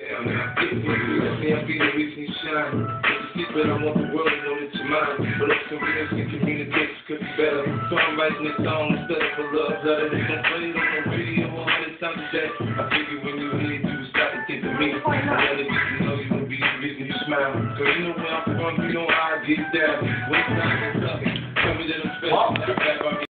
Hell nah, get me. I feel the reason you shine. It's a secret, I want the world to know that you're mine. But it's convenience and communication could be better. So I'm writing this song instead of a love letter. It's gonna play it on the radio 100 times a day. I figure when you hear it, you start to think of me. I wanna get to know you and be the reason you smile. Cause you know where I'm from, you know how I get down. When it's time, it's up. Tell me that I'm special.